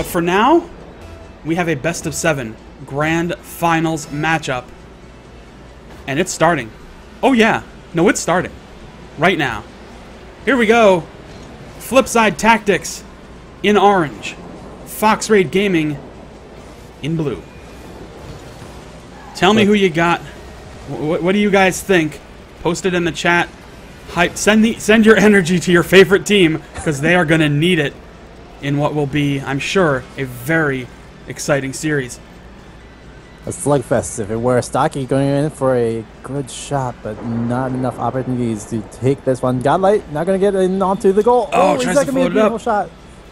for now, we have a best of 7 grand finals matchup. And it's starting. Oh yeah, no, it's starting. Right now. Here we go. Flipside Tactics in orange. Fox Raid Gaming in blue. Tell me who you got. What do you guys think? Post it in the chat. Hype. Send your energy to your favorite team, because they are going to need it in what will be, I'm sure, a very exciting series. A slugfest. If it were Stocky going in for a good shot, but not enough opportunities to take this one. Godlight not going to get in onto the goal. Oh, tries to float it up. Shot.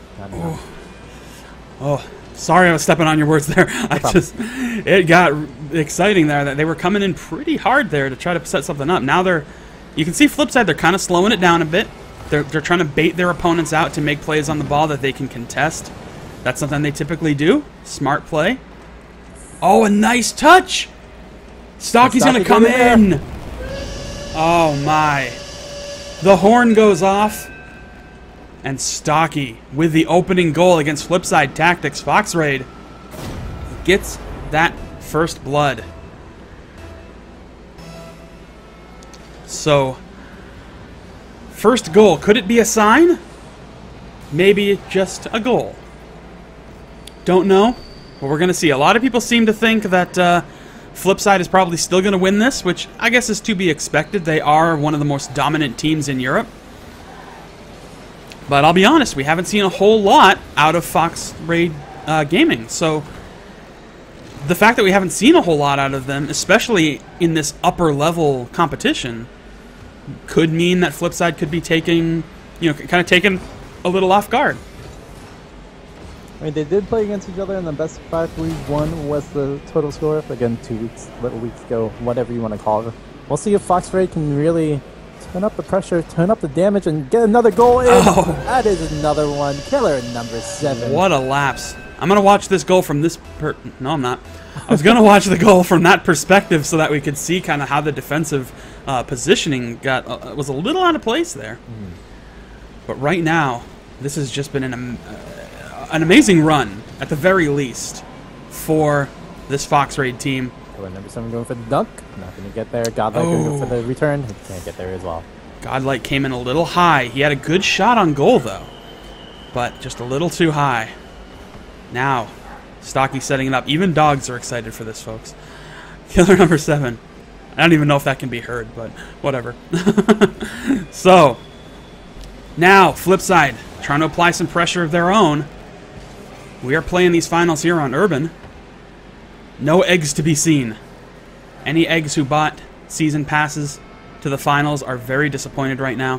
Oh, sorry I was stepping on your words there. It got exciting there. That they were coming in pretty hard there to try to set something up. Now you can see Flipside, they're kind of slowing it down a bit. They're trying to bait their opponents out to make plays on the ball that they can contest. That's something they typically do. Smart play. Oh, a nice touch! Stocky's going to come in! Oh, my. The horn goes off. And Stocky, with the opening goal against Flipside Tactics, Fox Raid, gets that first blood. So, first goal. Could it be a sign? Maybe just a goal. Don't know. But we're going to see. A lot of people seem to think that Flipside is probably still going to win this, which I guess is to be expected. They are one of the most dominant teams in Europe. But I'll be honest, we haven't seen a whole lot out of Fox Raid Gaming. So the fact that we haven't seen a whole lot out of them, especially in this upper level competition, could mean that Flipside could be taking, kind of taken a little off guard. I mean, they did play against each other in the best 5-3-1 was the total score. Again, 2 little weeks ago, whatever you want to call it. We'll see if Fox Raid can really turn up the pressure, turn up the damage, and get another goal in. Oh. That is another one. Killer number 7. What a lapse. I'm going to watch this goal from this No, I'm not. I was going to watch the goal from that perspective so that we could see kind of how the defensive positioning was a little out of place there. But right now, this has just been an amazing run, at the very least, for this Fox Raid team. Number 7 going for the dunk. Not going to get there. Godlight going to go for the return. He can't get there as well. Godlight came in a little high. He had a good shot on goal, though, but just a little too high. Now, Stocky setting it up. Even dogs are excited for this, folks. Killer number 7. I don't even know if that can be heard, but whatever. So, now, Flipside, trying to apply some pressure of their own. We are playing these finals here on Urban. No eggs to be seen. Any eggs who bought season passes to the finals are very disappointed right now.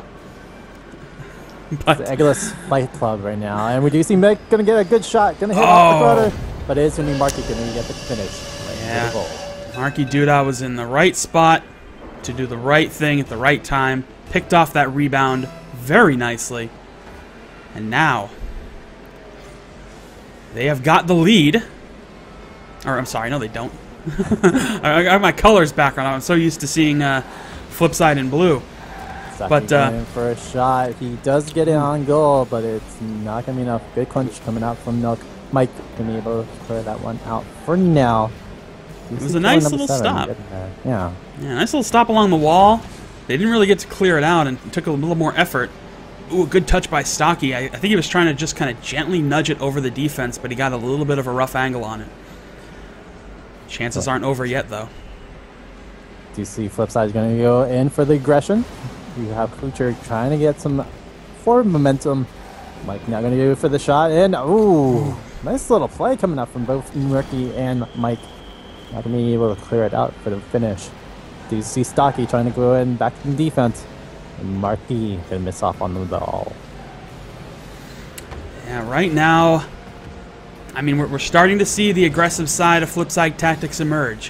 But it's the Eggless Fight Club right now. And we do see Mick going to get a good shot. Going to hit off the corner. But it is going to be Marky going to get the finish. Yeah. Marky Duda was in the right spot to do the right thing at the right time. Picked off that rebound very nicely. And now they have got the lead. Or, I'm sorry, no they don't. I got my colors back on. I'm so used to seeing Flipside in blue. But in for a shot. He does get it on goal, but it's not going to be enough. Good clinch coming out from Nook. Mike going to be able to clear that one out for now. It was a nice little stop. Yeah, nice little stop along the wall. They didn't really get to clear it out, and it took a little more effort. Ooh, a good touch by Stocky. I think he was trying to just kind of gently nudge it over the defense, but he got a little bit of a rough angle on it. Chances aren't over yet, though. Do you see Flipside is going to go in for the aggression? You have Klucher trying to get some forward momentum. Mike now going to go for the shot, and ooh, nice little play coming up from both Murky and Mike. Not going to be able to clear it out for the finish. Do you see Stocky trying to go in back in defense? And Marky going to miss off on the ball. Yeah, right now, I mean, we're starting to see the aggressive side of Flipside Tactics emerge.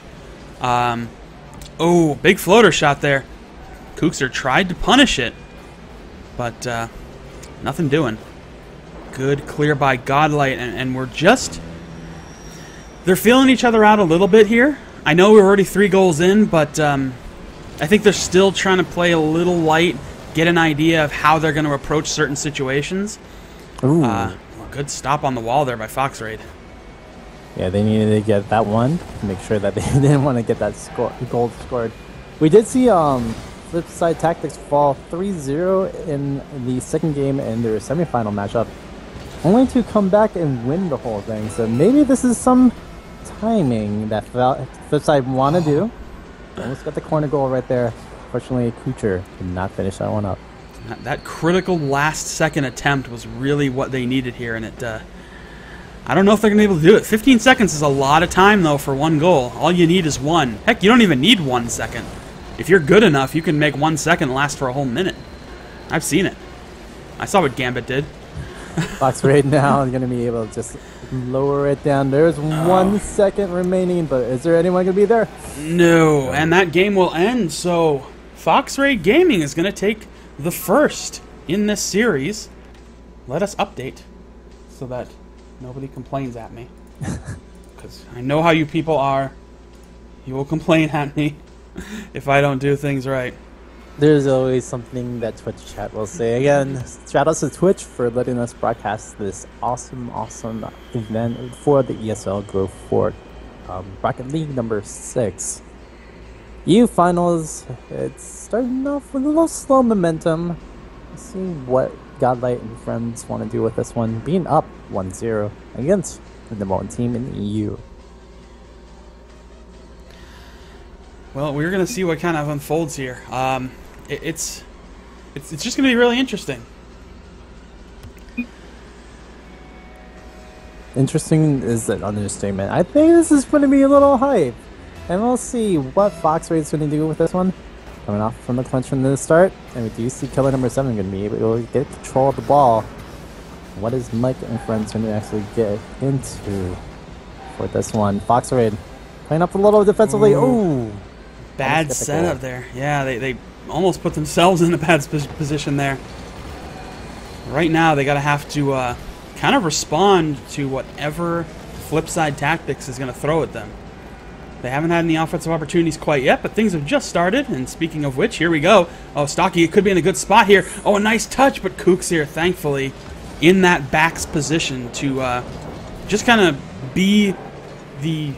Oh, big floater shot there. Kookster tried to punish it, but nothing doing. Good clear by Godlight, and we're just... They're feeling each other out a little bit here. I know we're already 3 goals in, but I think they're still trying to play a little light, get an idea of how they're going to approach certain situations. Ooh, good stop on the wall there by Fox Raid. Yeah, they needed to get that one to make sure that they didn't want to get that goal scored. We did see Flipside Tactics fall 3-0 in the second game in their semifinal matchup, only to come back and win the whole thing. So maybe this is some timing that Flipside want to do. Almost got the corner goal right there. Fortunately, Kucher did not finish that one up. That critical last-second attempt was really what they needed here, and it. I don't know if they're going to be able to do it. 15 seconds is a lot of time, though, for one goal. All you need is one. Heck, you don't even need 1 second. If you're good enough, you can make 1 second last for a whole minute. I've seen it. I saw what Gambit did. Fox Raid now is going to be able to just lower it down. There's 1 second remaining, but is there anyone going to be there? No, and that game will end, so Fox Raid Gaming is going to take the first in this series. Let us update so that nobody complains at me. Because I know how you people are. You will complain at me if I don't do things right. There's always something that Twitch chat will say. Again, shout out to Twitch for letting us broadcast this awesome event for the ESL Growth Fort Rocket League number 6. EU finals, it's starting off with a little slow momentum. Let's see what Godlight and friends want to do with this one, being up 1-0 against the number 1 team in the EU. Well, we're going to see what kind of unfolds here. It's just going to be really interesting. Interesting is an understatement. I think this is going to be a little hype. And we'll see what Fox Raid's going to do with this one. Coming off from the clinch from the start. And we do see killer number 7 going to be able to get control of the ball. What is Mike and friends going to actually get into for this one? Fox Raid playing up a little defensively. Ooh. Bad setup there. Yeah, they almost put themselves in a bad position there. Right now, they got to have to kind of respond to whatever Flipside Tactics is going to throw at them. They haven't had any offensive opportunities quite yet, but things have just started. And speaking of which, here we go. Oh, Stocky, it could be in a good spot here. Oh, a nice touch, but Kooks here, thankfully, in that back's position to just kind of be the,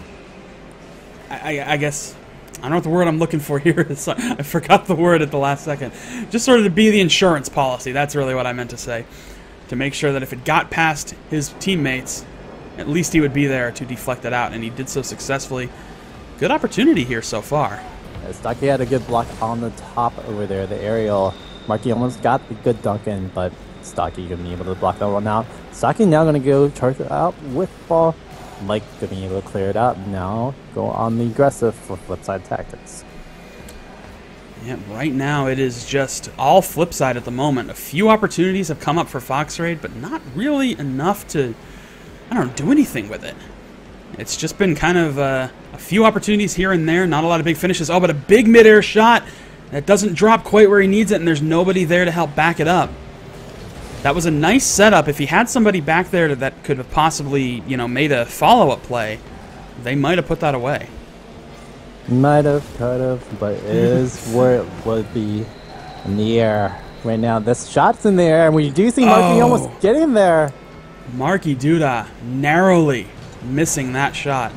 I guess, I don't know what the word I'm looking for here is. I forgot the word at the last second. Just sort of to be the insurance policy. That's really what I meant to say. To make sure that if it got past his teammates, at least he would be there to deflect it out, and he did so successfully. Good opportunity here so far. Yeah, Stocky had a good block on the top over there, the aerial. Marky almost got the good dunk in, but Stocky going to be able to block that one out. Stocky now going to go charge it out with ball. Mike going to be able to clear it out. Now go on the aggressive for Flipside Tactics. Yeah, right now it is just all Flipside at the moment. A few opportunities have come up for Fox Raid, but not really enough to, I don't know, do anything with it. It's just been kind of a few opportunities here and there, not a lot of big finishes. Oh, but a big mid-air shot that doesn't drop quite where he needs it, and there's nobody there to help back it up. That was a nice setup. If he had somebody back there that could have possibly, you know, made a follow-up play, they might have put that away. Might have, could have, but it is where it would be in the air. Right now, this shot's in the air, and we do see Marky almost getting there. Marky Duda narrowly missing that shot.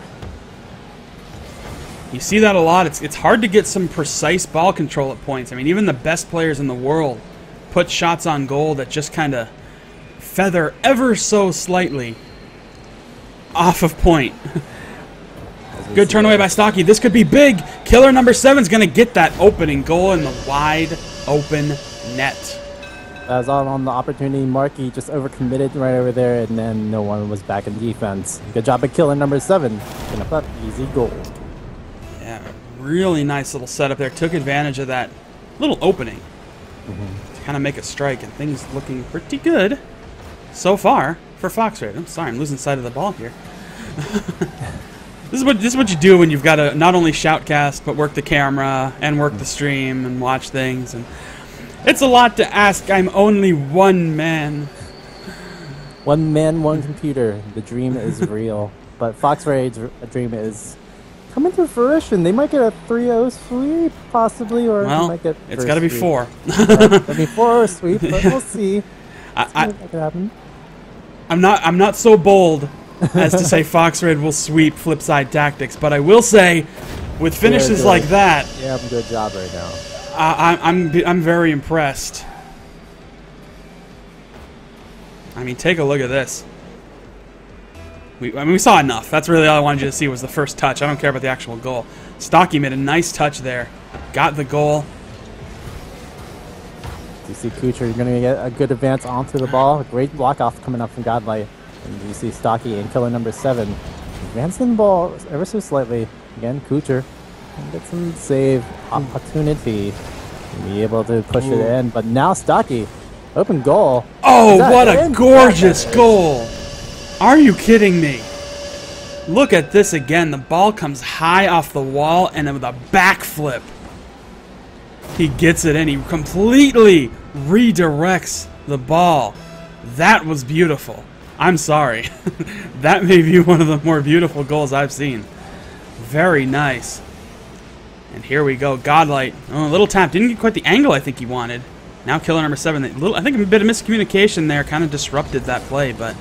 You see that a lot. It's hard to get some precise ball control at points. I mean, even the best players in the world put shots on goal that just kind of feather ever so slightly off of point. Good turn away by Stocky. This could be big. Killer number 7's going to get that opening goal in the wide open net. As on the opportunity, Marky just overcommitted right over there, and then no one was back in defense. Good job at Killer number 7. Gonna put easy goal. Yeah, really nice little setup there. Took advantage of that little opening to kind of make a strike, and things looking pretty good so far for Fox Raid. I'm sorry, I'm losing sight of the ball here. This is what you do when you've got to not only shoutcast, but work the camera and work the stream and watch things. And it's a lot to ask. I'm only one man. One man, one computer. The dream is real. But Fox Raid's dream is coming to fruition. They might get a 3-0 sweep, possibly, or well, they might get it's got to be 4. It's got to be 4 sweep, but we'll see. That could happen. I'm not so bold as to say Fox Raid will sweep Flipside Tactics, but I will say, with finishes like that, yeah, good job right now. I'm very impressed. I mean, take a look at this. We saw enough. That's really all I wanted you to see was the first touch. I don't care about the actual goal. Stocky made a nice touch there. Got the goal. You see Kucher, you're going to get a good advance onto the ball. A great block off coming up from Godlight. And you see Stocky and killer number 7 advancing the ball ever so slightly. Again, Kucher can get some save opportunity. Be able to push it in. But now Stocky, open goal. Oh, what a gorgeous goal. Are you kidding me? Look at this again. The ball comes high off the wall and then with a backflip. He gets it in. He completely redirects the ball. That was beautiful. I'm sorry. That may be one of the more beautiful goals I've seen. Very nice. And here we go. Godlight. Oh, a little tap. Didn't get quite the angle I think he wanted. Now killer number 7. I think a bit of miscommunication there kind of disrupted that play, but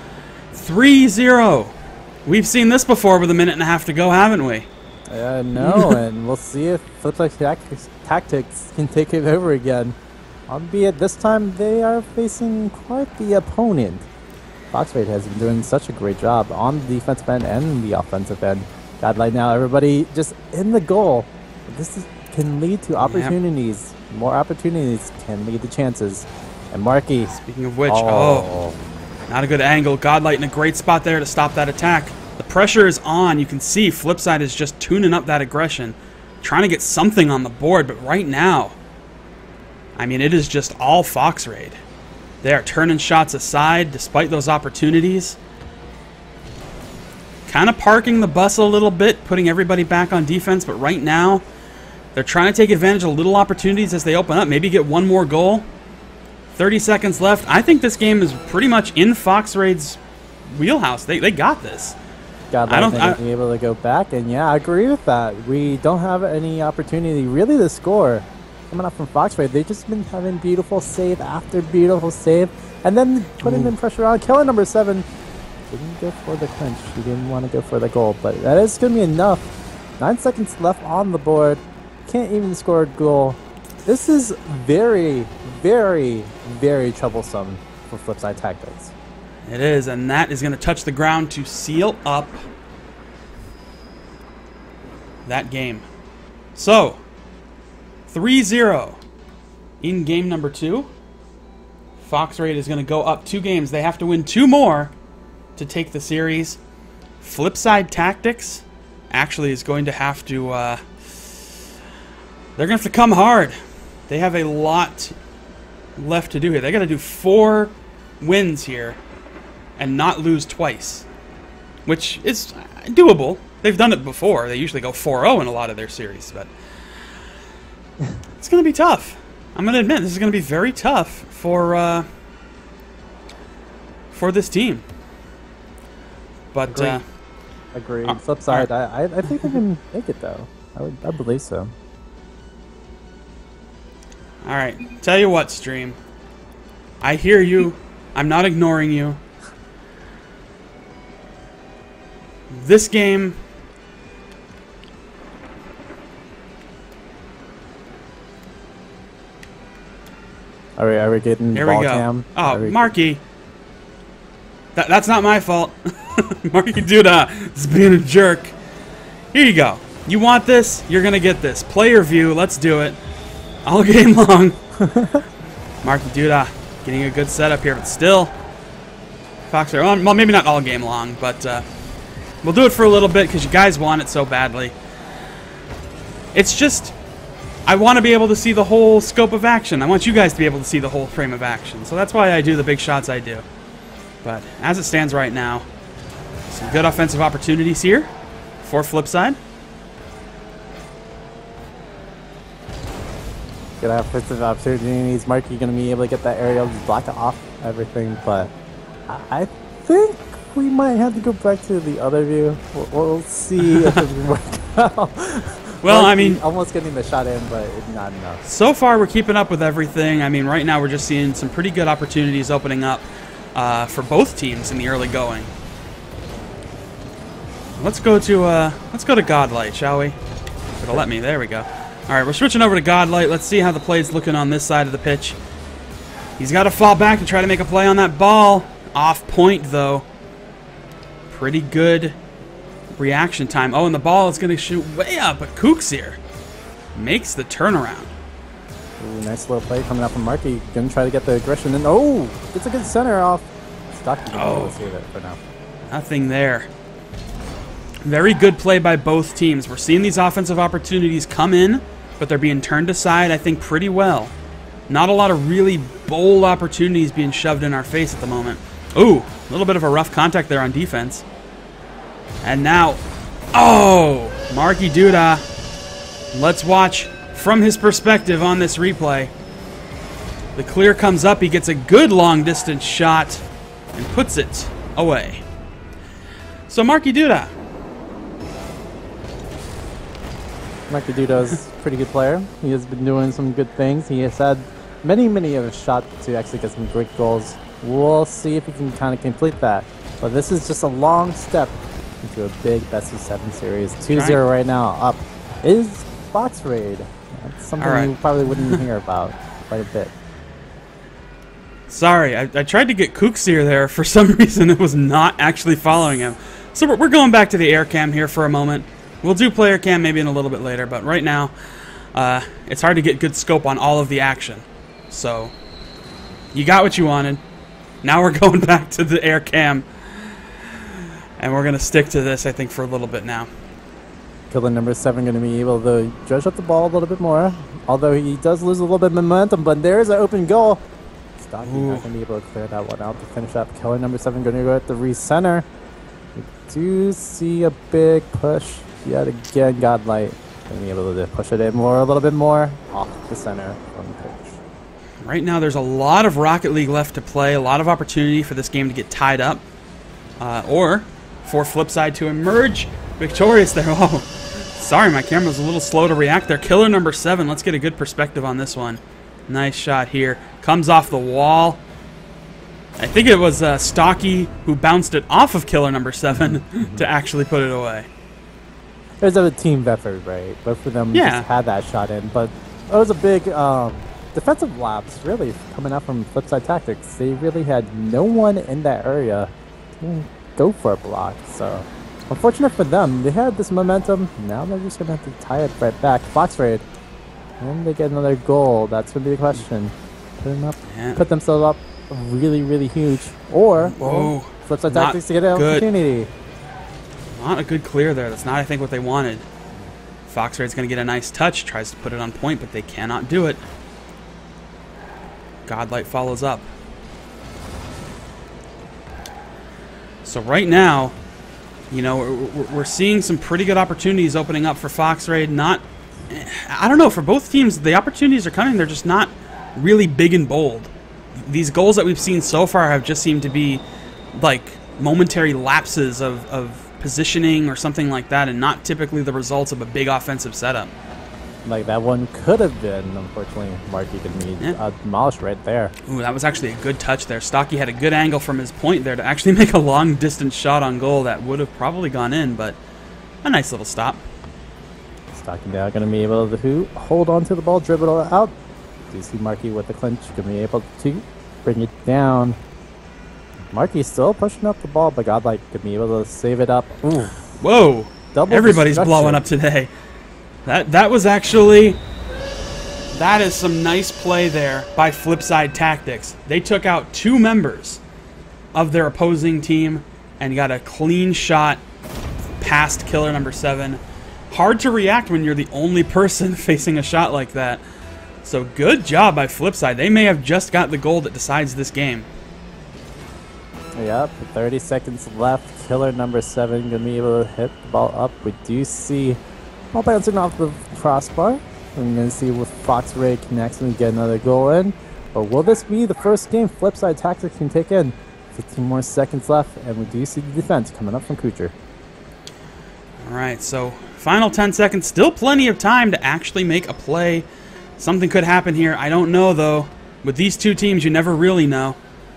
3-0. We've seen this before with a minute and a half to go, haven't we? No, and we'll see if Flipside Tactics can take it over again. Albeit this time they are facing quite the opponent. Fox Raid has been doing such a great job on the defensive end and the offensive end. Godlight now, everybody just in the goal. This can lead to opportunities. Yep. More opportunities can lead to chances. And Marky. Speaking of which, not a good angle. Godlight in a great spot there to stop that attack. The pressure is on. You can see Flipside is just tuning up that aggression. Trying to get something on the board, but right now, I mean, it is just all Fox Raid. They are turning shots aside despite those opportunities. Kind of parking the bus a little bit, putting everybody back on defense, but right now, they're trying to take advantage of little opportunities as they open up. Maybe get one more goal. 30 seconds left. I think this game is pretty much in Fox Raid's wheelhouse. They got this. Godlight may be able to go back, and yeah, I agree with that. We don't have any opportunity really to score coming up from Fox Raid. They've just been having beautiful save after beautiful save, and then putting in pressure on. Killer number 7 didn't go for the clinch. He didn't want to go for the goal, but that is going to be enough. 9 seconds left on the board. Can't even score a goal. This is very, very, very troublesome for Flipside Tactics. It is, and that is going to touch the ground to seal up that game. So, 3-0 in game number 2. Fox Raid is going to go up 2 games. They have to win 2 more to take the series. Flipside Tactics actually is going to have to... they're going to have to come hard. They have a lot left to do here. They got to do 4 wins here and not lose twice, which is doable. They've done it before. They usually go 4-0 in a lot of their series, but it's going to be tough. I'm going to admit, this is going to be very tough for this team. But agreed. Flip side, I think they can make it though. I believe so. All right. Tell you what, stream. I hear you. I'm not ignoring you. This game... Are we getting Here ball we go. cam? Oh, Marky. That's not my fault. Marky Duda is being a jerk. Here you go. You want this? You're going to get this. Player view. Let's do it. All game long. Marky Duda getting a good setup here, but still. Fox Raid. Well, maybe not all game long, but we'll do it for a little bit because you guys want it so badly. It's just... I want to be able to see the whole scope of action. I want you guys to be able to see the whole frame of action. So that's why I do the big shots I do. But as it stands right now, some good offensive opportunities here for Flipside. Gonna have offensive opportunities. Marky gonna be able to get that aerial, just block it off everything. But I think we might have to go back to the other view. We'll see if it can work out. Well, I mean... almost getting the shot in, but not enough. So far, we're keeping up with everything. I mean, right now, we're just seeing some pretty good opportunities opening up for both teams in the early going. Let's go to Godlight, shall we? It'll let me. There we go. All right, we're switching over to Godlight. Let's see how the play's looking on this side of the pitch. He's got to fall back and try to make a play on that ball. Off point, though. Pretty good reaction time. Oh, and the ball is going to shoot way up, but Kooksir makes the turnaround. Ooh, nice little play coming out from Marky. Going to try to get the aggression. And oh, gets a good center off. Stocky will save it for now. Nothing there. Very good play by both teams. We're seeing these offensive opportunities come in, but they're being turned aside, I think, pretty well. Not a lot of really bold opportunities being shoved in our face at the moment. Ooh, a little bit of a rough contact there on defense. And now, oh, Marky Duda. Let's watch from his perspective on this replay. The clear comes up. He gets a good long-distance shot and puts it away. So Marky Duda. Marky Duda is a pretty good player. He has been doing some good things. He has had many of a shot to actually get some great goals. We'll see if he can kind of complete that. But this is just a long step into a big best-of-7 series. 2-0 right now. Up is Fox Raid. That's something you probably wouldn't hear about quite a bit. Sorry, I tried to get Kooksir there. For some reason, it was not actually following him. So we're going back to the air cam here for a moment. We'll do player cam maybe in a little bit later, but right now, it's hard to get good scope on all of the action. So, you got what you wanted. Now we're going back to the air cam. And we're going to stick to this, I think, for a little bit now. Killer number 7 going to be able to dredge up the ball a little bit more. Although he does lose a little bit of momentum, but there is an open goal. Stocky not going to be able to clear that one out to finish up. Killer number 7 going to go at the recenter. We do see a big push. Yet again, Godlight going to be able to push it in a little bit more off the center from the pitch. Right now, there's a lot of Rocket League left to play, a lot of opportunity for this game to get tied up, or for Flipside to emerge victorious there. Oh, sorry, my camera's a little slow to react there. Killer number 7, let's get a good perspective on this one. Nice shot here. Comes off the wall. I think it was Stocky who bounced it off of Killer number 7 to actually put it away. There's a team effort, right? Both of them just had that shot in, but it was a big defensive lapse, really, coming out from Flipside Tactics. They really had no one in that area to go for a block, so unfortunate for them. They had this momentum. Now they're just going to have to tie it right back. Fox Raid, and they get another goal. That's going to be the question. Put themselves up really huge, or Flipside Tactics to get an opportunity. Not a good clear there. That's not, I think, what they wanted. Fox Raid's going to get a nice touch. Tries to put it on point, but they cannot do it. Godlight follows up. So right now, you know, we're seeing some pretty good opportunities opening up for Fox Raid. Not, I don't know, for both teams, the opportunities are coming. They're just not really big and bold. These goals that we've seen so far have just seemed to be like momentary lapses of positioning or something like that, and not typically the results of a big offensive setup. Like that one could have been, unfortunately, Marky could be demolished right there. Ooh, that was actually a good touch there. Stocky had a good angle from his point there to actually make a long-distance shot on goal that would have probably gone in, but a nice little stop. Stocky now going to be able to hold on to the ball, dribble it out. Do you see Marky with the clinch? Going to be able to bring it down. Marky's still pushing up the ball, but Godlight could be able to save it up. Ooh. Whoa! Everybody's blowing up today. That was actually... That is some nice play there by Flipside Tactics. They took out 2 members of their opposing team and got a clean shot past Killer number 7. Hard to react when you're the only person facing a shot like that. So good job by Flipside. They may have just got the goal that decides this game. Yep, 30 seconds left. Killer number 7 going to be able to hit the ball up. We do see ball bouncing off the crossbar. We're going to see if Fox Raid can actually get another goal in. But will this be the first game Flipside Tactics can take in? 15 more seconds left, and we do see the defense coming up from Kucher. All right, so final 10 seconds. Still plenty of time to actually make a play. Something could happen here. I don't know, though. With these two teams, you never really know.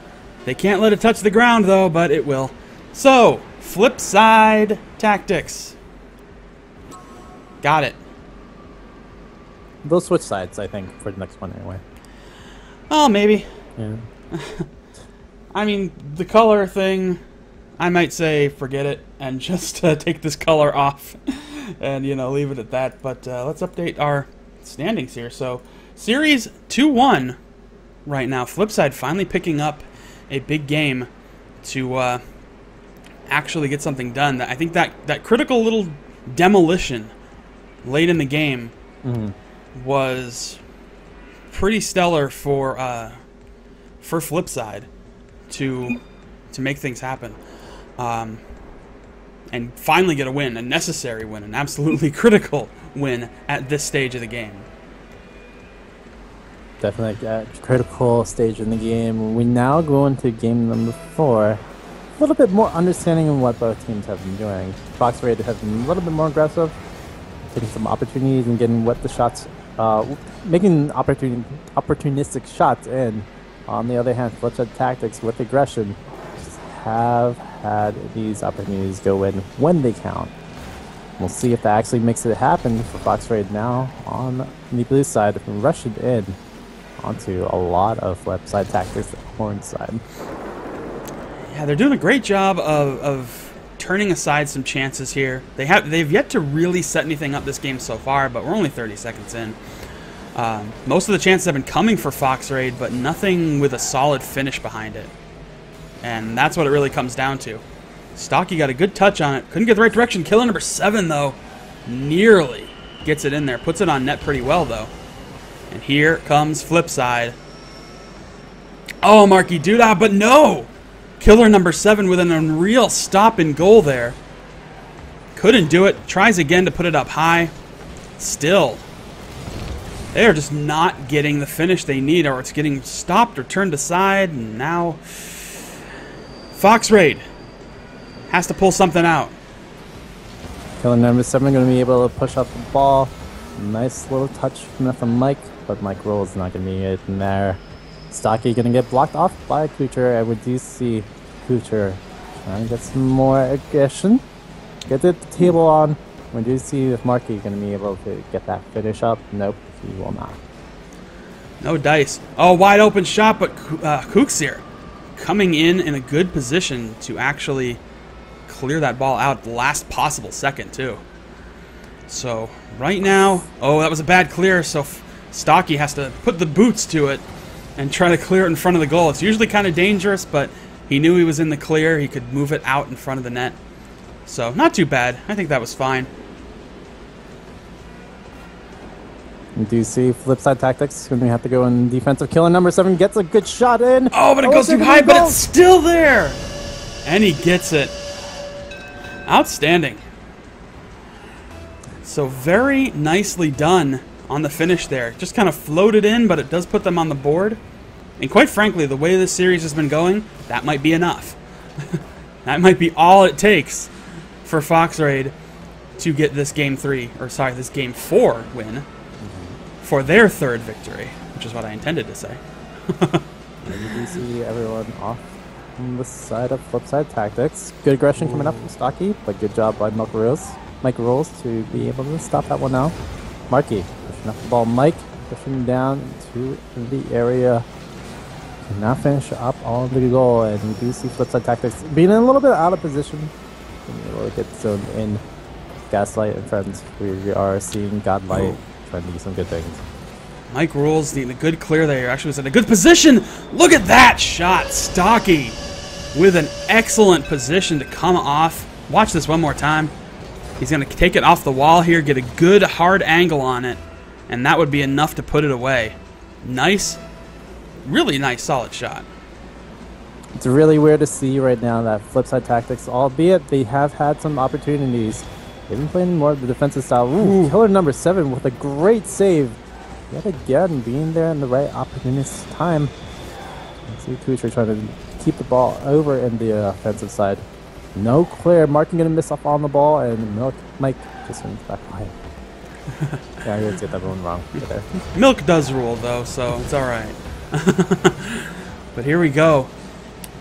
They can't let it touch the ground, though, but it will. So, flip side tactics. Got it. They'll switch sides, I think, for the next one anyway. Oh, maybe. Yeah. I mean, the color thing, I might say forget it and just take this color off and, you know, leave it at that. But let's update our standings here. So, Series 2-1 right now. Flipside finally picking up a big game to actually get something done. I think that critical little demolition late in the game was pretty stellar for Flipside to make things happen, and finally get a win, a necessary win, an absolutely critical win at this stage of the game. Definitely a critical stage in the game. We now go into game number 4. A little bit more understanding of what both teams have been doing. Fox Raid has been a little bit more aggressive, taking some opportunities and getting what the shots, making opportunistic shots in. On the other hand, Flipside Tactics with aggression just have had these opportunities go in when they count. We'll see if that actually makes it happen for Fox Raid now on the blue side, rushing in onto a lot of Flipside Tactics orange side. Yeah, they're doing a great job of turning aside some chances here. They've yet to really set anything up this game so far, but we're only 30 seconds in. Most of the chances have been coming for Fox Raid, but nothing with a solid finish behind it. And that's what it really comes down to. Stocky got a good touch on it. Couldn't get the right direction. Killer number 7, though, nearly gets it in there. Puts it on net pretty well, though. And here comes Flipside. Oh, Marky Doodah, but no! Killer number 7 with an unreal stop and goal there. Couldn't do it. Tries again to put it up high. Still, they are just not getting the finish they need, or it's getting stopped or turned aside. And now, Fox Raid has to pull something out. Killer number 7 going to be able to push up the ball. Nice little touch from Mike, but Mike Rolls not going to be it in there. Stocky going to get blocked off by Kucher, and we do see Kucher trying to get some more aggression. Get the table on. We do see if Marky going to be able to get that finish up. Nope, he will not. No dice. Oh, wide open shot, but Kooks here coming in a good position to actually clear that ball out the last possible second, too. So, right now, oh, that was a bad clear, so Stocky has to put the boots to it and try to clear it in front of the goal. It's usually kind of dangerous, but he knew he was in the clear. He could move it out in front of the net. So, not too bad. I think that was fine. We do see Flipside Tactics going to have to go in defensive. Killer number 7 gets a good shot in. Oh, but it goes too high, but it's still there. And he gets it. Outstanding. So very nicely done on the finish there. Just kind of floated in, but it does put them on the board. And quite frankly, the way this series has been going, that might be enough. That might be all it takes for Fox Raid to get this game 4 win for their 3rd victory, which is what I intended to say. You do see everyone off on the side of Flipside Tactics. Good aggression coming up from Stocky, but good job by Mike Rolls to be able to stop that one now. Marky pushing up the ball. Mike pushing down to the area. Cannot finish up on the goal, and we do see Flipside Tactics being a little bit out of position. Being able to get zoned in. Gaslight and friends, we are seeing Godlight trying to do some good things. Mike Rolls, the good clear there, actually was in a good position. Look at that shot. Stocky with an excellent position to come off. Watch this one more time. He's going to take it off the wall here, get a good hard angle on it, and that would be enough to put it away. Nice, really nice, solid shot. It's really weird to see right now that Flipside Tactics, albeit they have had some opportunities, they've been playing more of the defensive style. Ooh, Killer number 7 with a great save. Yet again, being there in the right opportunist time. You see Kucher trying to keep the ball over in the offensive side. No clear. Martin going to miss off on the ball, and Mike just went back behind. Yeah, I did get that one wrong there. Milk does rule, though, so it's all right. But here we go.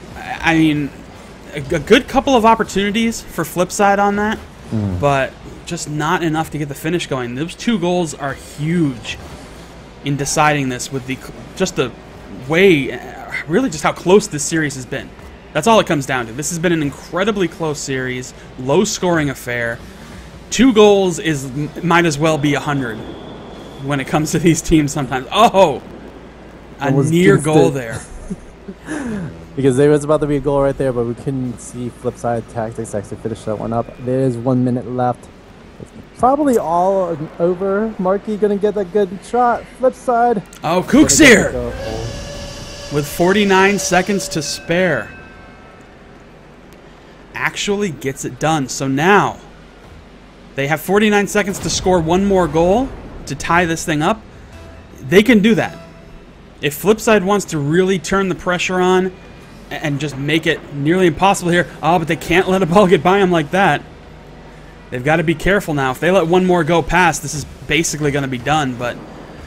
I mean, a good couple of opportunities for Flipside on that, but just not enough to get the finish going. Those 2 goals are huge in deciding this with the way, really just how close this series has been. That's all it comes down to. This has been an incredibly close series, low-scoring affair. 2 goals might as well be 100 when it comes to these teams sometimes. Oh, a near goal there. Because there was about to be a goal right there, but we couldn't see Flipside Tactics actually finish that one up. There's 1 minute left. It's probably all over. Marky gonna get a good shot. Flipside. Oh, Kook's here with 49 seconds to spare. Actually gets it done. So now they have 49 seconds to score 1 more goal to tie this thing up. They can do that. If Flipside wants to really turn the pressure on and just make it nearly impossible here, but they can't let a ball get by them like that. They've got to be careful now. If they let 1 more go past, this is basically going to be done. But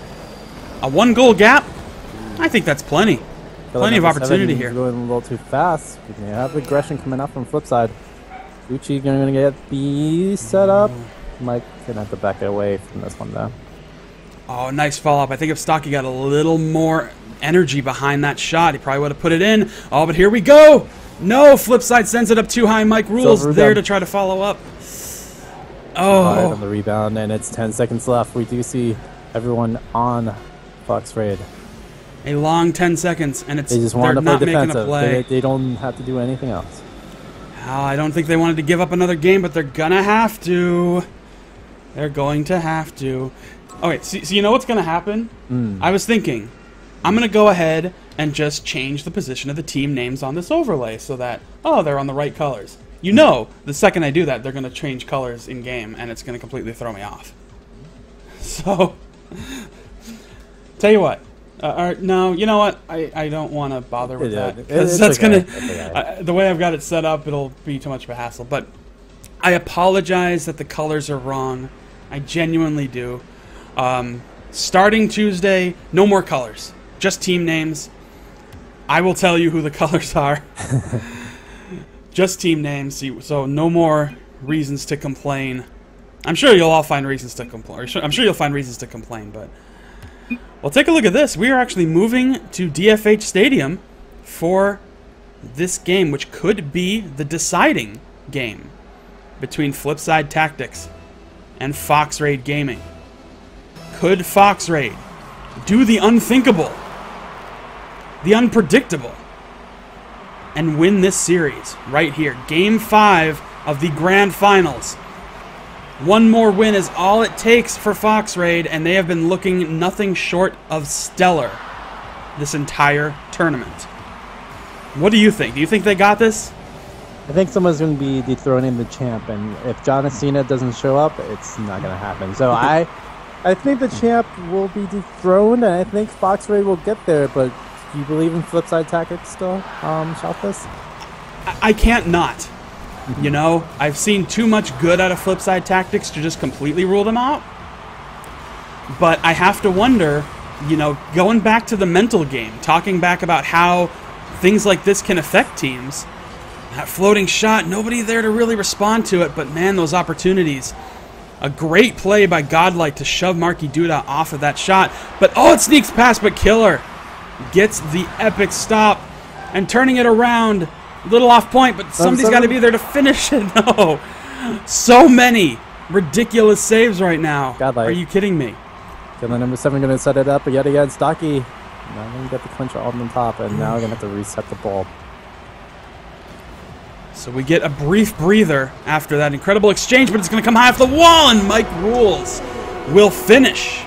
a 1-goal gap, I think that's plenty. Plenty of opportunity here. Going a little too fast. We have aggression coming up from Flipside. Gucci going to get the setup. Mike gonna have to back it away from this one though. Oh, nice follow-up. I think if Stocky got a little more energy behind that shot, he probably would have put it in. Oh, but here we go. No, Flipside sends it up too high. Mike Rules there to try to follow up. Oh. On the rebound, and it's 10 seconds left. We do see everyone on Fox Raid. A long 10 seconds, and they just want to play defensive. Play. They don't have to do anything else. I don't think they wanted to give up another game, but they're going to have to. They're going to have to. Okay, so you know what's going to happen? I was thinking, I'm going to go ahead and just change the position of the team names on this overlay so that, they're on the right colors. You know, the second I do that, they're going to change colors in-game, and it's going to completely throw me off. So, tell you what. No, you know what? I don't want to bother with that. Because that's okay. The way I've got it set up, it'll be too much of a hassle. But I apologize that the colors are wrong. I genuinely do. Starting Tuesday, no more colors. Just team names. I will tell you who the colors are. Just team names. So no more reasons to complain. I'm sure you'll all find reasons to complain. I'm sure you'll find reasons to complain, but... Well, take a look at this. We are actually moving to DFH Stadium for this game, which could be the deciding game between Flipside Tactics and Fox Raid Gaming. Could Fox Raid do the unthinkable, the unpredictable, and win this series right here? Game 5 of the Grand Finals. One more win is all it takes for Fox Raid, and they have been looking nothing short of stellar this entire tournament. What do you think? Do you think they got this? I think someone's going to be dethroning the champ, and if John Cena doesn't show up, it's not going to happen. So I think the champ will be dethroned, and I think Fox Raid will get there, but do you believe in Flipside Tactics still, Shalfus? I can't not. You know, I've seen too much good out of Flipside Tactics to just completely rule them out. But I have to wonder, you know, going back to the mental game, talking back about how things like this can affect teams. That floating shot, nobody there to really respond to it, but man, those opportunities. A great play by Godlight to shove Marky Duda off of that shot. But, it sneaks past, but Killer gets the epic stop and turning it around. Little off point, but somebody's got to be there to finish it. No. So many ridiculous saves right now. Godlight. Are you kidding me? Killer number 7 going to set it up, but yet again, Stocky. Now going to get the clincher on the top, and now going to have to reset the ball. So we get a brief breather after that incredible exchange, but it's going to come high off the wall, and Mike Rules will finish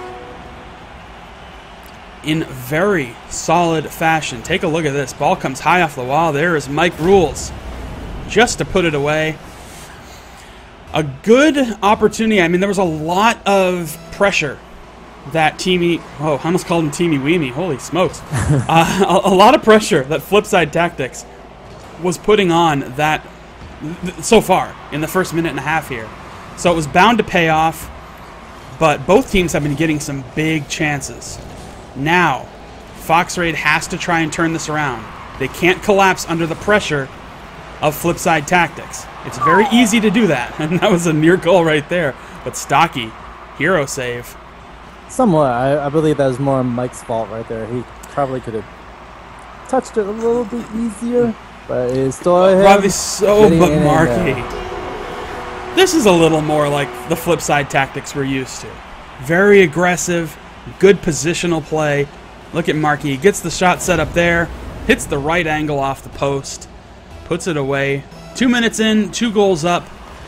in very solid fashion. Take a look at this. Ball comes high off the wall. There is Mike Rules just to put it away. A good opportunity. I mean, there was a lot of pressure that Teamy... Oh, I almost called him Teamy Weemy. Holy smokes. A lot of pressure that Flipside Tactics was putting on that so far in the first minute and a half here. So it was bound to pay off, but both teams have been getting some big chances. Now, Fox Raid has to try and turn this around. They can't collapse under the pressure of Flipside Tactics. It's very easy to do that, and that was a near goal right there. But Stocky, hero save. Somewhat. I believe that was more Mike's fault right there. He probably could have touched it a little bit easier, but it's still Probably so, but Marky. This is a little more like the Flipside Tactics we're used to. Very aggressive, good positional play. Look at Marky. He gets the shot set up there, hits the right angle off the post, puts it away. 2 minutes in, 2 goals up.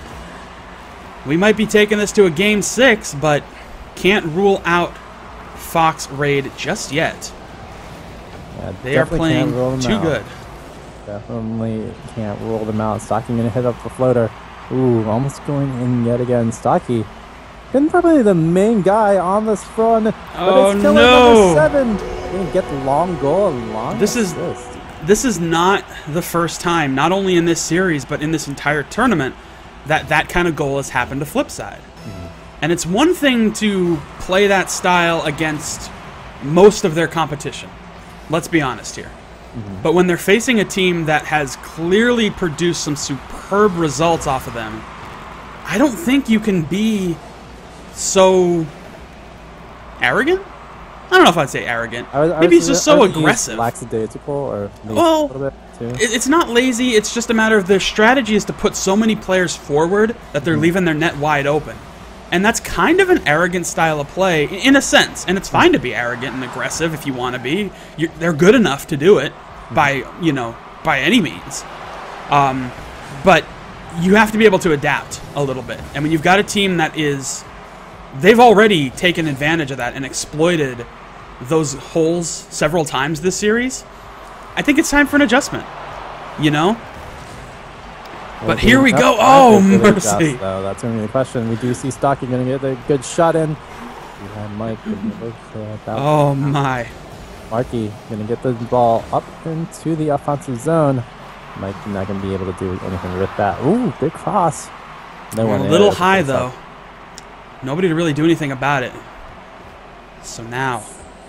We might be taking this to a game 6, but can't rule out Fox Raid just yet. Yeah, they are playing too good. Definitely can't rule them out. Stocky going to hit up the floater. Ooh, almost going in yet again. Stocky, been probably the main guy on this run. But it's killer number 7. Going to get the long goal and long assist. This is not the first time, not only in this series, but in this entire tournament, that kind of goal has happened to Flipside. And it's one thing to play that style against most of their competition. Let's be honest here. But when they're facing a team that has clearly produced some superb results off of them, I don't think you can be so arrogant. I don't know if I'd say arrogant. Maybe he's just so aggressive. Lackadaisical, or maybe well, a little bit too. It's not lazy. It's just a matter of their strategy is to put so many players forward that they're leaving their net wide open. And that's kind of an arrogant style of play, in a sense. And it's fine to be arrogant and aggressive if you want to be. They're good enough to do it by any means. But you have to be able to adapt a little bit. And when you've got a team that is... They've already taken advantage of that and exploited those holes several times this series. I think it's time for an adjustment, you know? But here we go. Oh, mercy. That's going to be the question. We do see Stocky going to get a good shot in. Mike. Oh, my. Marky going to get the ball up into the offensive zone. Mike not going to be able to do anything with that. Ooh, big cross. No one. A little high, though. Nobody to really do anything about it. So now,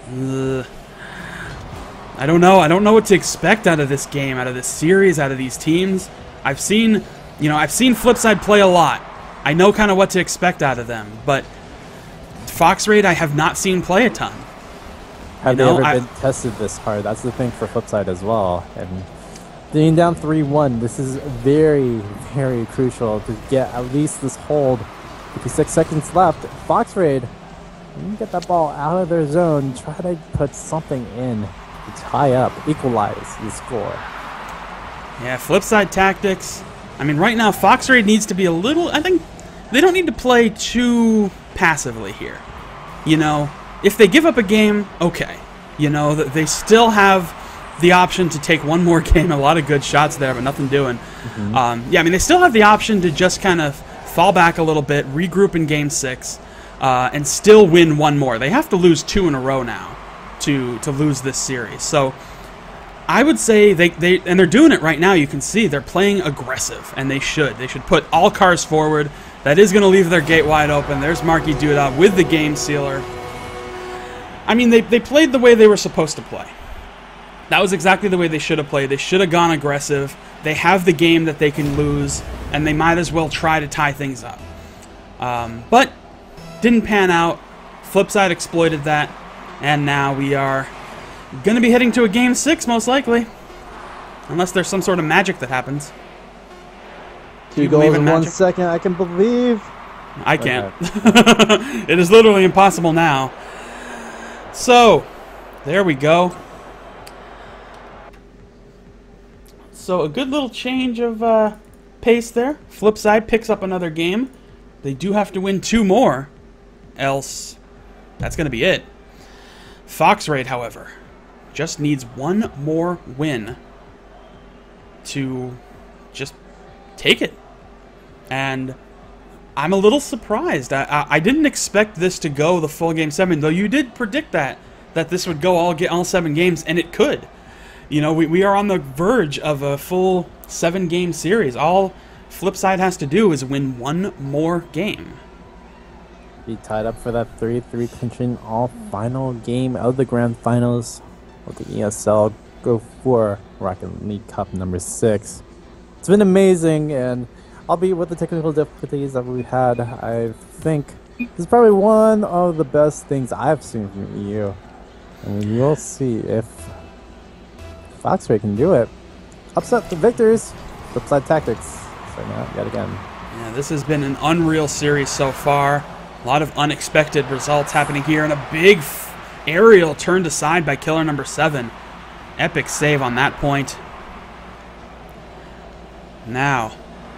I don't know. I don't know what to expect out of this game, out of this series, out of these teams. I've seen Flipside play a lot. I know kind of what to expect out of them, but Fox Raid I have not seen play a ton. Have they ever been tested this hard? That's the thing for Flipside as well. And being down 3-1, this is very, very crucial to get at least this hold. 56 seconds left. Fox Raid, you can get that ball out of their zone, try to put something in to tie up, equalize the score. Yeah, Flipside Tactics. I mean, right now, Fox Raid needs to be a little... I think they don't need to play too passively here. You know, if they give up a game, okay. You know, they still have the option to take one more game. A lot of good shots there, but nothing doing. Yeah, I mean, they still have the option to just kind of fall back a little bit, regroup in Game 6, and still win one more. They have to lose 2 in a row now to lose this series. So I would say and they're doing it right now. You can see they're playing aggressive, and they should. They should put all cars forward. That is going to leave their gate wide open. There's Marky Duda with the game sealer. I mean, they played the way they were supposed to play. That was exactly the way they should have played. They should have gone aggressive. They have the game that they can lose, and they might as well try to tie things up. But didn't pan out. Flipside exploited that, and now we are going to be heading to a Game 6, most likely. Unless there's some sort of magic that happens. 2 goals in 1 second, I can believe. I can't. Okay. It is literally impossible now. So, there we go. So, a good little change of pace there. Flipside picks up another game. They do have to win 2 more, else that's going to be it. Fox Raid, however, just needs 1 more win to just take it. And I'm a little surprised. I didn't expect this to go the full Game 7, though you did predict that this would go all 7 games, and it could. You know, we are on the verge of a full 7-game series. All Flipside has to do is win 1 more game. Be tied up for that 3-3 clinching all final game of the grand finals of the ESL go for Rocket League Cup number 6. It's been amazing, and albeit with the technical difficulties that we had, I think this is probably one of the best things I've seen from EU. And we'll see if Fox Ray can do it. Upset the victors, Flipside Tactics. Starting out yet again. Yeah, this has been an unreal series so far. A lot of unexpected results happening here, and a big aerial turned aside by killer number 7. Epic save on that point. Now,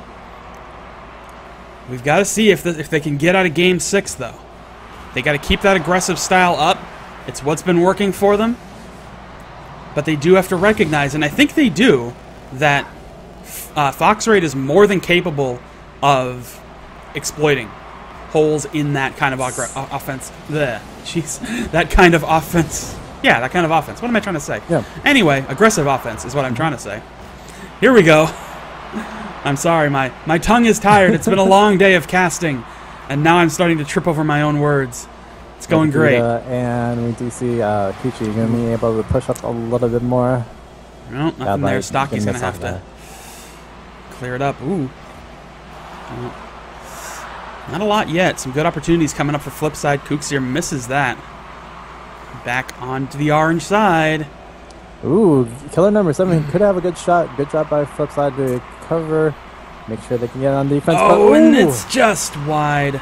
we've got to see if they can get out of Game 6, though. They got to keep that aggressive style up. It's what's been working for them. But they do have to recognize, and I think they do, that Fox Raid is more than capable of exploiting holes in that kind of offense. Jeez, that kind of offense. Yeah, that kind of offense. What am I trying to say? Yeah. Anyway, aggressive offense is what I'm trying to say. Here we go. I'm sorry, my tongue is tired. It's been a long day of casting, and now I'm starting to trip over my own words. It's going great. And we do see Kuchi going to be able to push up a little bit more. No, nothing there. Stocky's going to have to clear it up. Ooh. Not a lot yet. Some good opportunities coming up for Flipside. Kuxier misses that. Back onto the orange side. Ooh, killer number 7 could have a good shot. Good job by Flipside to cover. Make sure they can get on defense. Oh, and it's just wide.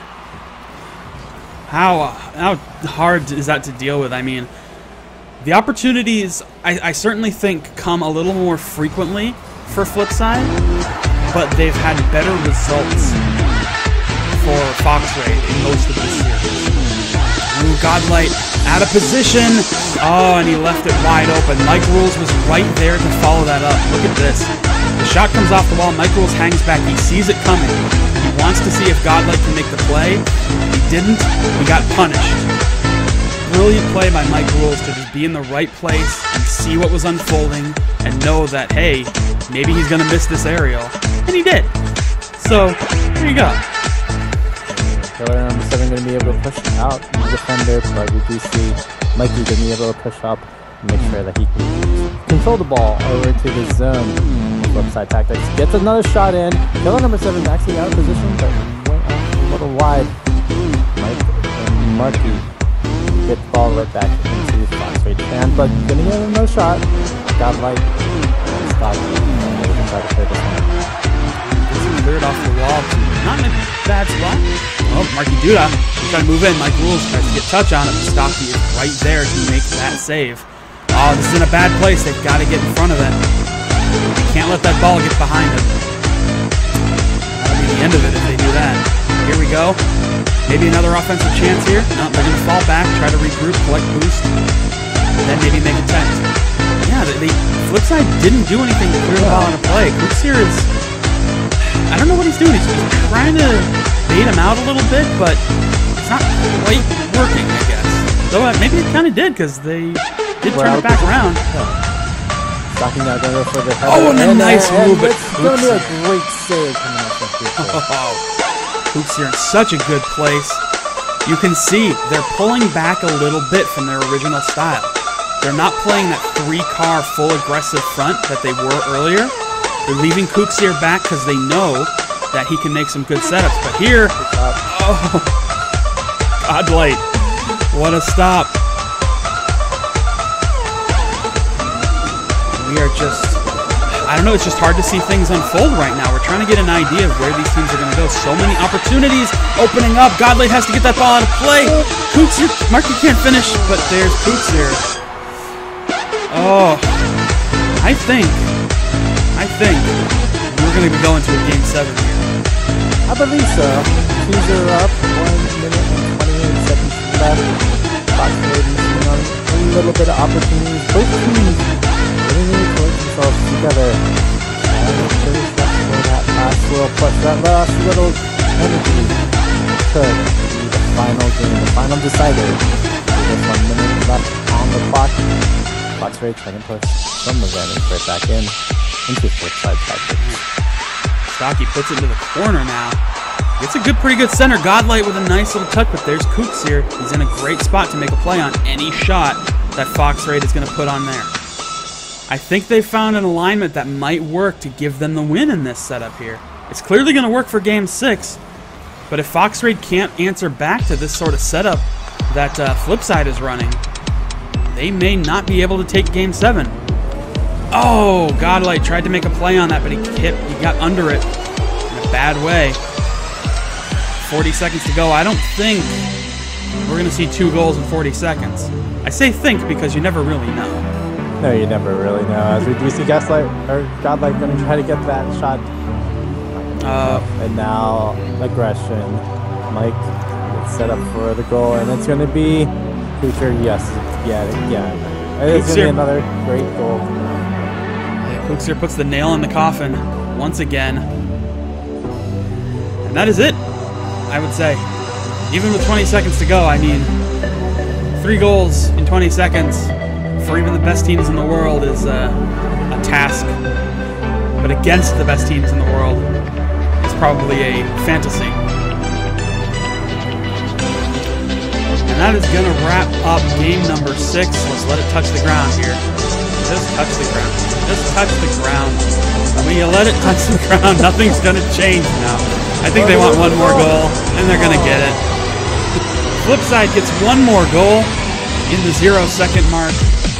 How hard is that to deal with? I mean, the opportunities, I certainly think, come a little more frequently for Flipside, but they've had better results for Fox Raid in most of this series. Ooh, Godlight out of position. Oh, and he left it wide open. Mike Rules was right there to follow that up. Look at this. The shot comes off the wall. Mike Rules hangs back. He sees it coming. He wants to see if Godlight can make the play. He didn't. He got punished. Brilliant play by Mike Rules to just be in the right place and see what was unfolding and know that, hey, maybe he's going to miss this aerial. And he did. So, there you go. Killer number 7 going to be able to push out the defender, but we do see Mikey going to be able to push up and make sure that he can control the ball over to the zone. Flipside Tactics gets another shot in. Killer number 7 actually out of position, but went out a little wide. Mike and Marky get the ball right back into Fox Raid hand, but going to get another shot. Godlight and stop. And we can try to play this one. Cleared off the wall. Not in a bad spot. Oh, Marky Duda trying to move in. Mike Rules tries to get touch on it. Stocky is right there to make that save. Oh, this is in a bad place. They've got to get in front of it. They can't let that ball get behind them. That'll be the end of it if they do that. Here we go. Maybe another offensive chance here. No, they're going to fall back, try to regroup, collect boost, and then maybe make a attempt. Yeah, Flipside didn't do anything to clear the ball on a play. Kuxier is... I don't know what he's doing. He's trying to bait him out a little bit, but it's not quite working, I guess. Though maybe it kind of did, because they did turn it back around. Stocky now going to go for the header. Oh, and a nice move, but it's going to be a great save coming out from Kuxier. Kuxier in such a good place. You can see they're pulling back a little bit from their original style. They're not playing that 3-car full aggressive front that they were earlier. They're leaving Kuxier back because they know that he can make some good setups. But here, oh, Godlight, what a stop. We are just, I don't know, it's just hard to see things unfold right now. We're trying to get an idea of where these teams are going to go. So many opportunities opening up. Godlight has to get that ball out of play. Kuxier, Marky can't finish, but there's Kuxier. Oh, I think we're going to be going to a Game 7 here. I believe so. Teams are up. 1 minute and 28 seconds left. Fox Raid missing on a little bit of opportunities. Both teams getting ready to push themselves together. And it's pretty flexible. That last little push, that last little energy could be the final game, the final decider. Just 1 minute left on the clock. Fox Raid trying to push some advantage right back in. Into Flipside Tactics. Stocky puts it into the corner now. It's a pretty good center. Godlight with a nice little touch, but there's Kuxier. He's in a great spot to make a play on any shot that Fox Raid is going to put on there. I think they found an alignment that might work to give them the win in this setup here. It's clearly going to work for Game 6, but if Fox Raid can't answer back to this sort of setup that Flipside is running, they may not be able to take Game 7. Oh, Godlight tried to make a play on that, but he got under it in a bad way. 40 seconds to go. I don't think we're going to see 2 goals in 40 seconds. I say think because you never really know. No, you never really know. As we do see Godlight going to try to get that shot. And now aggression. Mike gets set up for the goal, and it's going to be Kucher. Yes, yet again. It's going to be another great goal. Kucher puts the nail in the coffin once again. And that is it, I would say. Even with 20 seconds to go, I mean, 3 goals in 20 seconds for even the best teams in the world is a task. But against the best teams in the world, it's probably a fantasy. And that is going to wrap up game number 6. Let's let it touch the ground here. Just touch the ground. Just touch the ground. When you let it touch the ground, nothing's going to change now. I think they want 1 more goal, and they're going to get it. Flipside gets 1 more goal in the 0-second mark.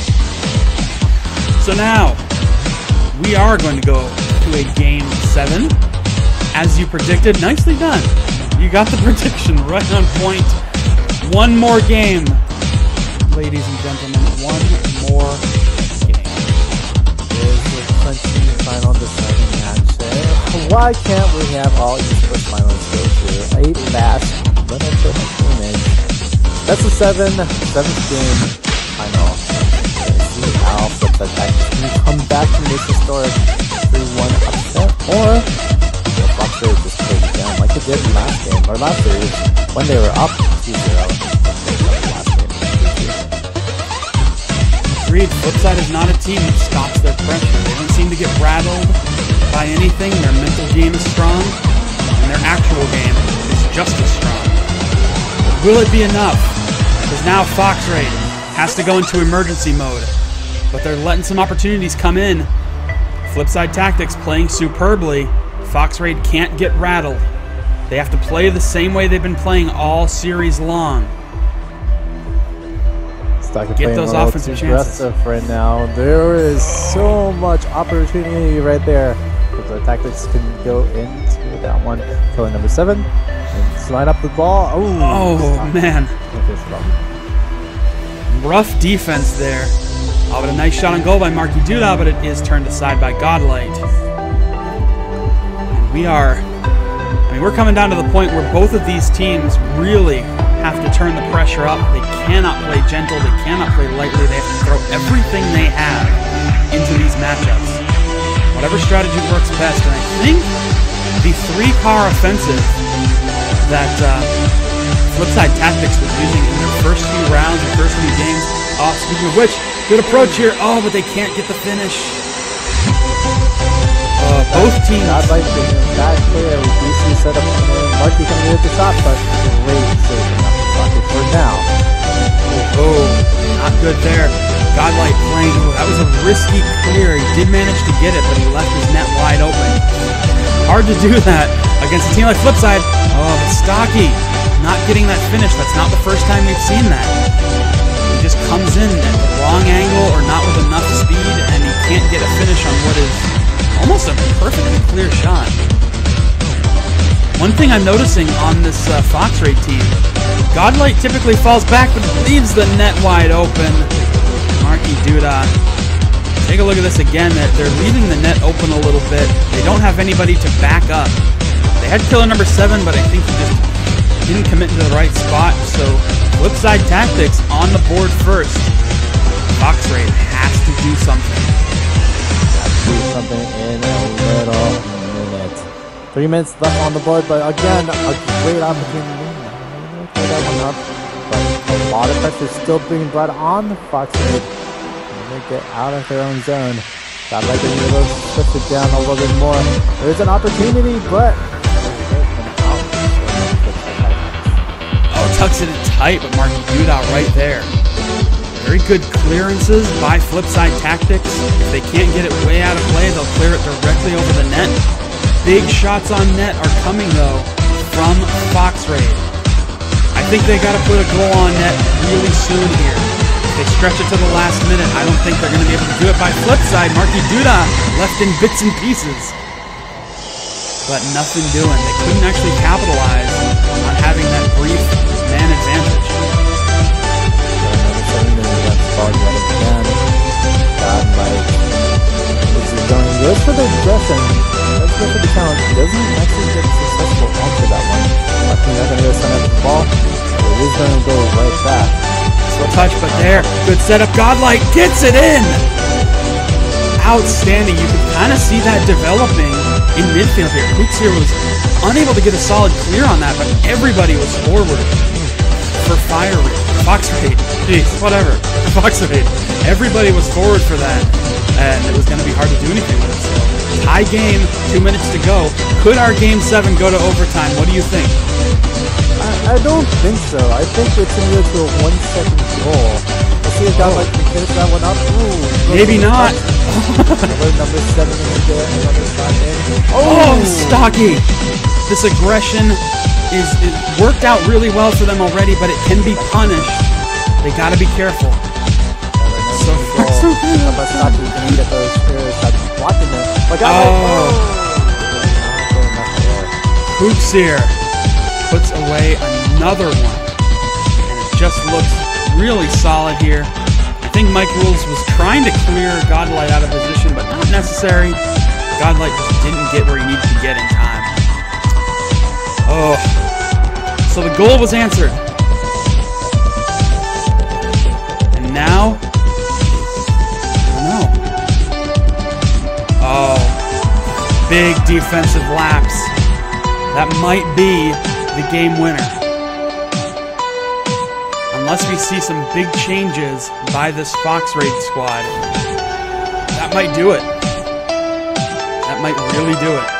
So now, we are going to go to a Game 7. As you predicted, nicely done. You got the prediction right on point. 1 more game, ladies and gentlemen. 1 more game. Here's the clinching final deciding match there. Why can't we have all esports finals go to a fast little bit of image? That's the 7th game final. See how Flipside Tactics can come back from this historic 3-1 upset, or Fox Raid just played it down like it did last game, or last series, when they were up 2-0. Agreed, Flipside is not a team that stops their pressure. They don't seem to get rattled by anything. Their mental game is strong, and their actual game is just as strong. But will it be enough? Because now Fox Raid has to go into emergency mode. But they're letting some opportunities come in. Flipside Tactics playing superbly. Fox Raid can't get rattled. They have to play the same way they've been playing all series long. Get those offensive chances. Right now, there is so much opportunity right there. Flipside Tactics can go into that one. Killing number 7 and slide up the ball. Ooh, oh man, rough defense there. Oh, but a nice shot on goal by Marky Duda, but it is turned aside by Godlight. And we're coming down to the point where both of these teams really have to turn the pressure up. They cannot play gentle, they cannot play lightly, they have to throw everything they have into these matchups. Whatever strategy works best, and I think the 3-car offensive that Flipside Tactics was using in their first few rounds, their first few games. Oh, speaking of which, good approach here. Oh, but they can't get the finish. Both teams. Godlight being that clear. We do see set up Marky coming in at the shot, but great save enough to block it for now. Oh, not good there. Godlight playing. Oh, that was a risky clear. He did manage to get it, but he left his net wide open. Hard to do that against a team like Flipside. Oh, but Stocky not getting that finish. That's not the first time we've seen that. He just comes in at the wrong angle or not with enough speed, and he can't get a finish on what is almost a perfectly clear shot. One thing I'm noticing on this Fox Raid team, Godlight typically falls back but leaves the net wide open. Marky Duda. Take a look at this again. They're leaving the net open a little bit. They don't have anybody to back up. They had killer number 7, but I think he just didn't commit to the right spot. So Flipside Tactics on the board first. Fox Raid has to do something. Do something in a little minute. 3 minutes left on the board, but again, a great opportunity. Pull that one up, but a lot of pressure still being brought on the Fox Raid. They get out of their own zone. Godlight being able to shift it down a little bit more. There's an opportunity, but tucks it in tight, but Marky Duda right there. Very good clearances by Flipside Tactics. If they can't get it way out of play, they'll clear it directly over the net. Big shots on net are coming, though, from Fox Raid. I think they got to put a goal on net really soon here. If they stretch it to the last minute, I don't think they're going to be able to do it. By Flipside, Marky Duda left in bits and pieces. But nothing doing. They couldn't actually capitalize on having that brief man advantage. This is going good for the aggression. Let's go for the count. He doesn't actually get successful onto that one. Luckily not going to go send out the ball. It is going to go right back. Still touch, but there. Good setup. Godlight gets it in. Outstanding. You can kind of see that developing in midfield here. Kooks here was unable to get a solid clear on that, but everybody was forward for Fox Raid. Jeez, whatever. Fox Raid. Everybody was forward for that, and it was going to be hard to do anything with it. So, tie game, 2 minutes to go. Could our Game 7 go to overtime? What do you think? I don't think so. I think it's going to go to a 1-second goal. Let's see if Godlight can finish that one up. Ooh, maybe not. Number 7 in there, another shot in. Oh, Stocky! This aggression is worked out really well for them already, but it can be punished. They got to be careful. So far, so good. Stocky can get those shots blocking them. Kooks here puts away another one, and it just looks really solid here. I think Mike Rules was trying to clear Godlight out of position, but not necessary. Godlight just didn't get where he needed to get in time. Oh, so the goal was answered. And now, I don't know. Oh, big defensive lapse. That might be the game winner. Unless we see some big changes by this Fox Raid squad, that might do it. That might really do it.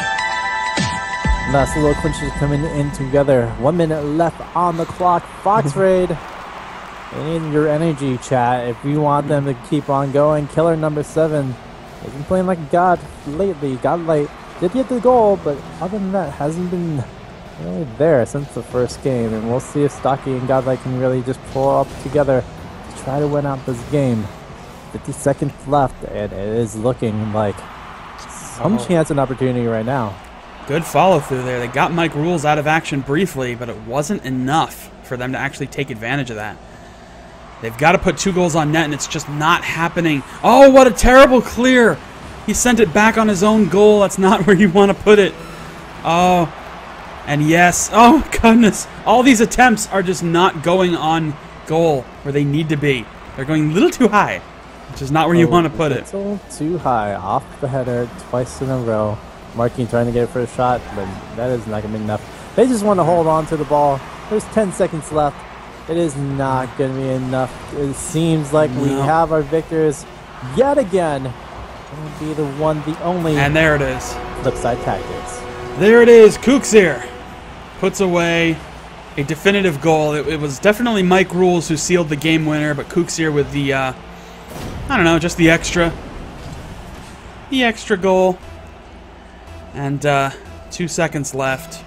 Last little clinches coming in together. 1 minute left on the clock. Fox Raid, they need your energy, chat. If you want them to keep on going, Killer number 7 has been playing like a god lately. Godlight did get the goal, but other than that, hasn't been really there since the first game. And we'll see if Stocky and Godlight can really just pull up together to try to win out this game. 50 seconds left, and it is looking like some chance and opportunity right now. Good follow through there. They got Mike Rules out of action briefly, but it wasn't enough for them to actually take advantage of that. They've got to put 2 goals on net, and it's just not happening. Oh, what a terrible clear. He sent it back on his own goal. That's not where you want to put it. Oh, and yes. Oh, goodness. All these attempts are just not going on goal where they need to be. They're going a little too high, which is not where you want to put it. A little too high. Off the header twice in a row. Marking trying to get it for a shot, but that is not going to be enough. They just want to hold on to the ball. There's 10 seconds left. It is not going to be enough. It seems like we have our victors yet again. Going to be the one, the only. And there it is. Flipside Tactics. There it is. Kooks here puts away a definitive goal. It was definitely Mike Rules who sealed the game winner, but Kooks here with the, I don't know, just the extra goal. And 2 seconds left.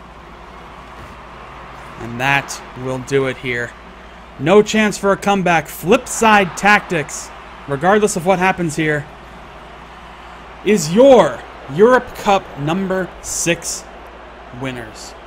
And that will do it here. No chance for a comeback. Flipside Tactics, regardless of what happens here, is your Europe Cup number 6 winners.